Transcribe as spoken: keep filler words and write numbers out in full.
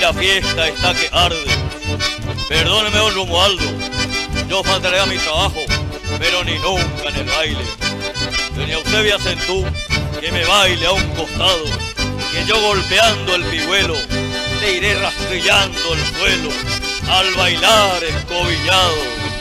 la fiesta está que arde. Perdóneme, don Romualdo, yo faltaré a mi trabajo, pero ni nunca en el baile. Doña Eusebia Centú, que me baile a un costado, que yo golpeando el pihuelo le iré rastrillando el suelo al bailar escobillado.